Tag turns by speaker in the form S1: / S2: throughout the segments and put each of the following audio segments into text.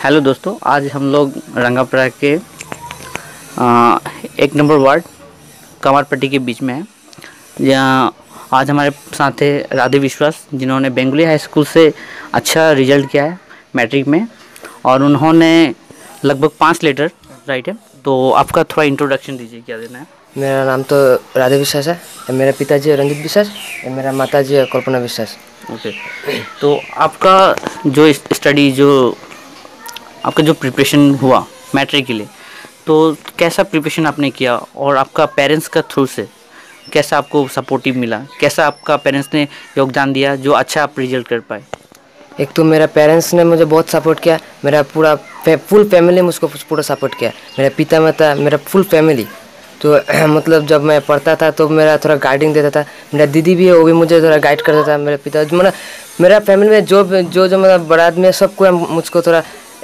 S1: Hello दोस्तों, आज हम लोग रंगापरा के 1 नंबर वार्ड कमारपट्टी के बीच में हैं। जहाँ आज हमारे साथ है राधे विश्वास, जिन्होंने बेंगुली हाई स्कूल से अच्छा रिजल्ट किया है मैट्रिक में, और उन्होंने लगभग 5 लेटर राइट है। तो आपका थोड़ा इंट्रोडक्शन दीजिए, क्या देना है।
S2: मेरा नाम तो राधे विश्वास है, मेरा पिताजी है रंजित विश्वास, मेरा माताजी है कल्पना विश्वास।
S1: ओके, तो आपका जो स्टडी आपका जो प्रिपरेशन हुआ मैट्रिक के लिए, तो कैसा प्रिपरेशन आपने किया और आपका पेरेंट्स का थ्रू से कैसा आपको सपोर्टिव मिला, कैसा आपका पेरेंट्स ने योगदान दिया जो अच्छा आप रिजल्ट कर पाए।
S2: एक तो मेरा पेरेंट्स ने मुझे बहुत सपोर्ट किया, मेरा पूरा फुल फैमिली मुझको पूरा सपोर्ट किया, मेरा पिता माता मेरा फुल फैमिली। तो मतलब जब मैं पढ़ता था तो मेरा थोड़ा गाइडिंग देता था, मेरा दीदी भी है वो भी मुझे थोड़ा गाइड करता था, मेरा पिता मतलब मेरा फैमिली में जो मतलब बड़ा आदमी है सबको मुझको थोड़ा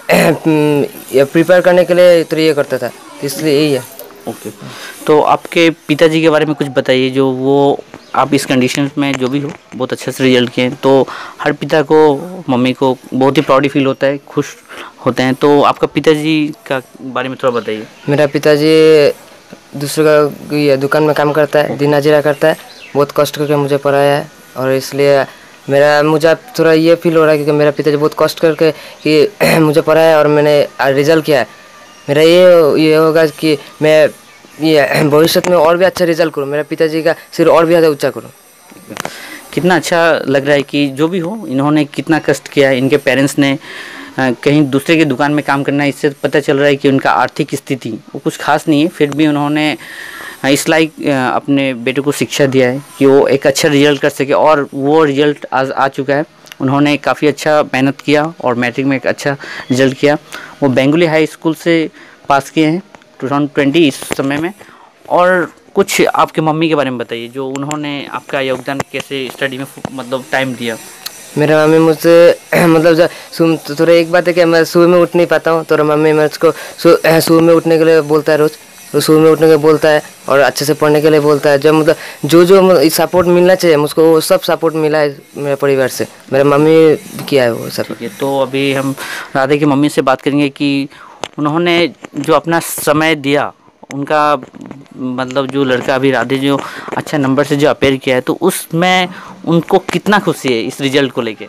S2: प्रिपेयर करने के लिए तो ये करता था, इसलिए यही है।
S1: ओके, तो आपके पिताजी के बारे में कुछ बताइए, जो वो आप इस कंडीशन में जो भी हो बहुत अच्छे से रिजल्ट किए, तो हर पिता को मम्मी को बहुत ही प्राउड फील होता है, खुश होते हैं। तो आपका पिताजी का बारे में थोड़ा बताइए।
S2: मेरा पिताजी दूसरे का दुकान में काम करता है, दिन हाजिरा करता है, बहुत कष्ट करके मुझे पढ़ाया है, और इसलिए मुझे थोड़ा ये फील हो रहा है क्योंकि मेरा पिताजी बहुत कष्ट करके कि मुझे पढ़ाया और मैंने रिजल्ट किया है। मेरा ये होगा कि मैं ये भविष्य में और भी अच्छा रिजल्ट करूँ, मेरा पिताजी का सिर और भी ज़्यादा ऊंचा करूँ।
S1: कितना अच्छा लग रहा है कि जो भी हो इन्होंने कितना कष्ट किया है, इनके पेरेंट्स ने कहीं दूसरे की दुकान में काम करना है, इससे पता चल रहा है कि उनका आर्थिक स्थिति वो कुछ खास नहीं है, फिर भी उन्होंने इस लाइक अपने बेटे को शिक्षा दिया है कि वो एक अच्छा रिजल्ट कर सके, और वो रिजल्ट आज आ चुका है। उन्होंने काफ़ी अच्छा मेहनत किया और मैट्रिक में एक अच्छा रिजल्ट किया। वो बेंगुली हाई स्कूल से पास किए हैं 2020 इस समय में। और कुछ आपके मम्मी के बारे में बताइए, जो उन्होंने आपका योगदान कैसे स्टडी में मतलब टाइम दिया।
S2: मेरा मम्मी मुझसे मतलब तो थोड़ा एक बात है कि मैं सुबह में उठ नहीं पाता हूँ, तो मम्मी मुझको सुबह में उठने के लिए बोलता है, रोज़ तो सुबह में उठने के लिए बोलता है और अच्छे से पढ़ने के लिए बोलता है। जब मतलब जो सपोर्ट मिलना चाहिए मुझको वो सब सपोर्ट मिला है मेरे परिवार से, मेरा मम्मी किया है वो सब।
S1: ठीक है, तो अभी हम राधे की मम्मी से बात करेंगे कि उन्होंने जो अपना समय दिया, उनका मतलब जो लड़का अभी राधे जो अच्छा नंबर से जो अपेयर किया है, तो उसमें उनको कितना खुशी है इस रिजल्ट को लेके।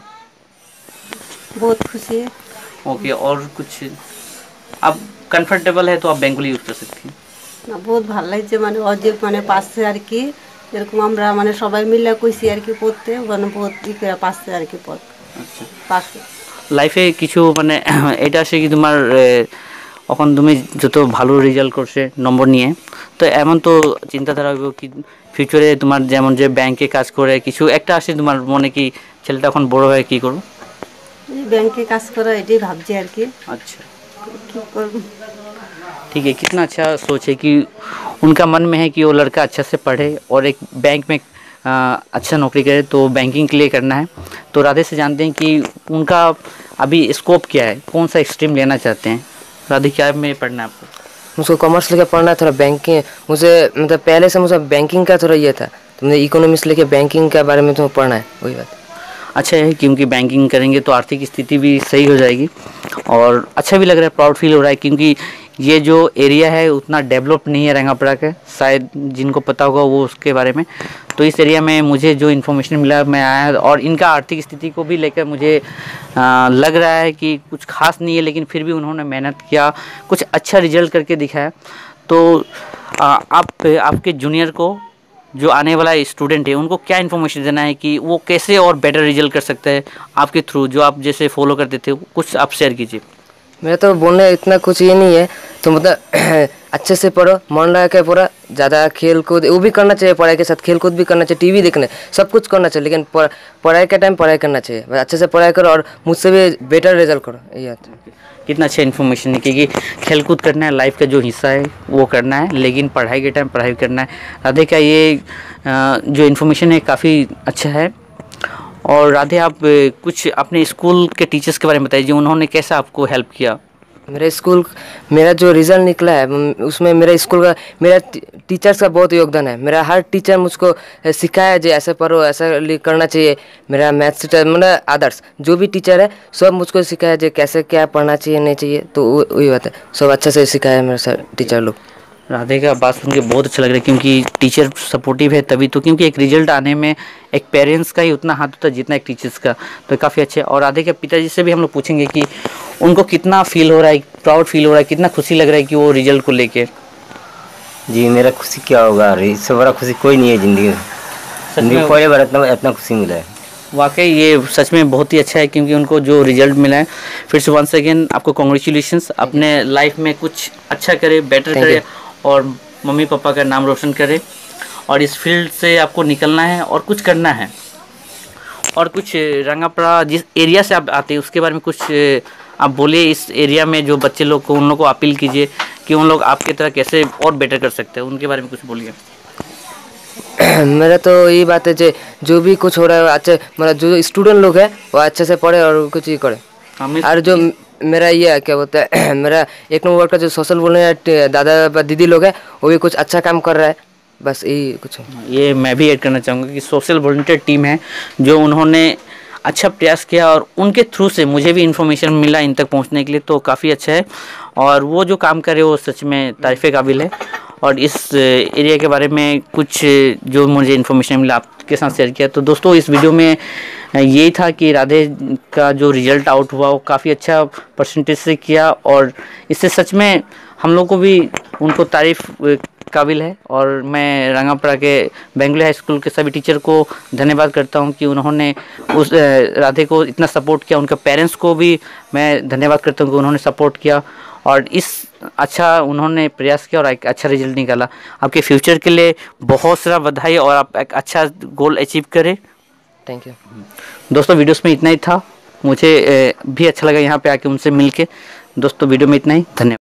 S3: बहुत खुशी है।
S1: ओके, और कुछ आप कंफर्टेबल है तो आप बेंगुली यूज कर सकती हैं।
S3: না বহুত ভালো লাগছে, মানে অজীব মানে পাচ্ছে আর কি, এরকম আমরা মানে সবাই মিলে কইছি আর কি পড়তে, মানে বহুত ই করে পাচ্ছে আর কি পড়।
S1: আচ্ছা,
S3: পাচ্ছে
S1: লাইফে কিছু মানে এটা আসে কি তোমার এখন তুমি যত ভালো রেজাল্ট করছে নম্বর নিয়ে, তো এমন তো চিন্তাধারা হইব কি ফিউচারে তোমার যেমন যে ব্যাংকে কাজ করে কিছু একটা আসে তোমার মনে কি ছেলেটা এখন বড় হয়ে কি করব।
S3: ব্যাংকে কাজ করা এটাই ভাবছি আর কি।
S1: अच्छा,
S3: কি করব।
S1: ठीक है, कितना अच्छा सोच है कि उनका मन में है कि वो लड़का अच्छा से पढ़े और एक बैंक में अच्छा नौकरी करे, तो बैंकिंग के लिए करना है। तो राधे से जानते हैं कि उनका अभी स्कोप क्या है, कौन सा स्ट्रीम लेना चाहते हैं। राधे, क्या में पढ़ना है आपको।
S2: मुझको कॉमर्स लेके पढ़ना है, थोड़ा बैंकिंग मुझे मतलब पहले से मुझे बैंकिंग का थोड़ा ये था, तो मुझे इकोनॉमिक्स लेके बैंकिंग के बारे में तो पढ़ना है, वही बात।
S1: अच्छा है, क्योंकि बैंकिंग करेंगे तो आर्थिक स्थिति भी सही हो जाएगी, और अच्छा भी लग रहा है, प्राउड फील हो रहा है, क्योंकि ये जो एरिया है उतना डेवलप नहीं है रंगापड़ा के, शायद जिनको पता होगा वो उसके बारे में। तो इस एरिया में मुझे जो इन्फॉर्मेशन मिला मैं आया, और इनका आर्थिक स्थिति को भी लेकर मुझे लग रहा है कि कुछ खास नहीं है, लेकिन फिर भी उन्होंने मेहनत किया, कुछ अच्छा रिजल्ट करके दिखाया। तो आप आपके जूनियर को, जो आने वाला स्टूडेंट है, उनको क्या इन्फॉर्मेशन देना है कि वो कैसे और बेटर रिजल्ट कर सकते हैं आपके थ्रू, जो आप जैसे फॉलो करते थे, कुछ आप शेयर कीजिए।
S2: मेरा तो बोलने इतना कुछ ये नहीं है, तो मतलब अच्छे से पढ़ो, मन लगा के पढ़ो, ज़्यादा खेल कूद वो भी करना चाहिए, पढ़ाई के साथ खेल कूद भी करना चाहिए, टीवी देखने सब कुछ करना चाहिए, लेकिन पढ़ाई के टाइम पढ़ाई करना चाहिए, अच्छे से पढ़ाई करो और मुझसे भी बेटर रिजल्ट करो, यही आता है।
S1: कितना अच्छा इन्फॉर्मेशन है, क्योंकि खेलकूद करना है, लाइफ का जो हिस्सा है वो करना है, लेकिन पढ़ाई के टाइम पढ़ाई करना है। राधे का ये जो इन्फॉर्मेशन है काफ़ी अच्छा है। और राधे, आप कुछ अपने स्कूल के टीचर्स के बारे में बताइए, उन्होंने कैसा आपको हेल्प किया।
S2: मेरे स्कूल मेरा जो रिज़ल्ट निकला है उसमें मेरे स्कूल का मेरा टीचर्स का बहुत योगदान है। मेरा हर टीचर मुझको सिखाया जो ऐसे पढ़ो, ऐसा करना चाहिए। मेरा मैथ्स टीचर मतलब आदर्श जो भी टीचर है सब मुझको सिखाया जो कैसे क्या पढ़ना चाहिए नहीं चाहिए, तो वही बात है, सब अच्छा से सिखाया मेरे सर टीचर लोग।
S1: राधे का बात सुन के बहुत अच्छा लग रहा है क्योंकि टीचर सपोर्टिव है तभी तो, क्योंकि एक रिजल्ट आने में एक पेरेंट्स का ही उतना हाथ होता है जितना एक टीचर्स का, तो काफ़ी अच्छे। और राधे के पिताजी से भी हम लोग पूछेंगे कि उनको कितना फील हो रहा है, प्राउड फील हो रहा है, कितना खुशी लग रहा है कि वो रिजल्ट को लेके।
S4: जी मेरा खुशी क्या होगा, इससे बड़ा खुशी कोई नहीं है ज़िंदगी में। ज़िंदगी पहले बार इतना खुशी मिला है।
S1: वाकई ये सच में बहुत ही अच्छा है क्योंकि उनको जो रिजल्ट मिला है। फिर से वंस अगेन आपको कॉन्ग्रेचुलेशंस, अपने लाइफ में कुछ अच्छा करे, बेटर करे और मम्मी पापा का नाम रोशन करे, और इस फील्ड से आपको निकलना है और कुछ करना है। और कुछ रंगापड़ा जिस एरिया से आप आते हैं उसके बारे में कुछ आप बोलिए, इस एरिया में जो बच्चे लोग को उन लोग को अपील कीजिए कि उन लोग आपकी तरह कैसे और बेटर कर सकते हैं, उनके बारे में कुछ बोलिए।
S2: मेरा तो यही बात है जो भी कुछ हो रहा है अच्छे, मतलब जो स्टूडेंट लोग है वो अच्छे से पढ़े और कुछ ही करे। और जो मेरा ये है क्या बोलते हैं मेरा 1 नंबर का जो सोशल बोलने दादा दीदी लोग है वो भी कुछ अच्छा काम कर रहा है, बस यही कुछ है।
S1: ये मैं भी ऐड करना चाहूँगा कि सोशल वॉलंटियर टीम है जो उन्होंने अच्छा प्रयास किया और उनके थ्रू से मुझे भी इन्फॉर्मेशन मिला इन तक पहुंचने के लिए, तो काफ़ी अच्छा है। और वो जो काम करे वो सच में तारीफ़ काबिल है। और इस एरिया के बारे में कुछ जो मुझे इन्फॉर्मेशन मिला आपके साथ शेयर किया। तो दोस्तों इस वीडियो में यही था कि राधे का जो रिज़ल्ट आउट हुआ वो काफ़ी अच्छा परसेंटेज से किया, और इससे सच में हम लोग को भी उनको तारीफ़ काबिल है। और मैं रंगापड़ा के बेंगलुरु हाई स्कूल के सभी टीचर को धन्यवाद करता हूं कि उन्होंने उस राधे को इतना सपोर्ट किया। उनके पेरेंट्स को भी मैं धन्यवाद करता हूं कि उन्होंने सपोर्ट किया और इस अच्छा उन्होंने प्रयास किया और एक अच्छा रिजल्ट निकाला। आपके फ्यूचर के लिए बहुत सारा बधाई और आप एक अच्छा गोल अचीव करें।
S2: थैंक यू
S1: दोस्तों, वीडियोस में इतना ही था। मुझे भी अच्छा लगा यहाँ पे आके उनसे मिल के। दोस्तों वीडियो में इतना ही, धन्यवाद।